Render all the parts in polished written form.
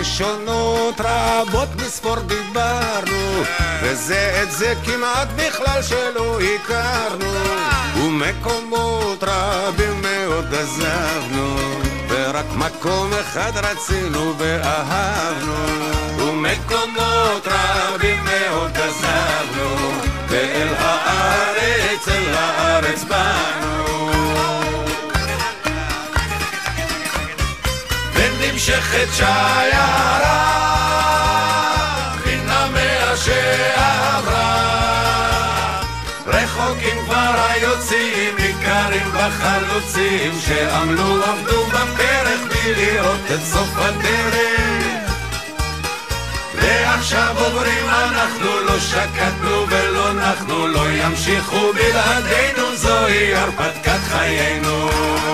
בלשונות רבות מספור דיברנו, וזה את זה כמעט בכלל שלא הכרנו, ומקומות רבים מאוד עזבנו, ורק מקום אחד רצינו ואהבנו, ומקומות רבים מאוד עזבנו, ואל הארץ, אל הארץ באנו. ונמשכת שיירה מן המאה שעברה, רחוקים כבר היוצאים, ניכרים בחלוצים שעמלו עבדו בפרק מלראות את סוף הדרך, ועכשיו עוברים אנחנו, לא שקטנו ולא נחנו, לא ימשיכו בלעדינו, זוהי הרפתקת חיינו.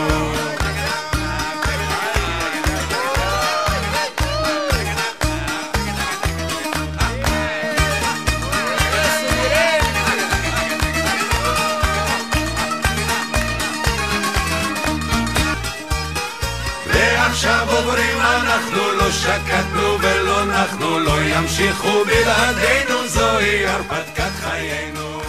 עכשיו עוברים אנחנו, לא שקטנו ולא נחנו, לא ימשיכו בלעדינו, זוהי הרפתקת חיינו.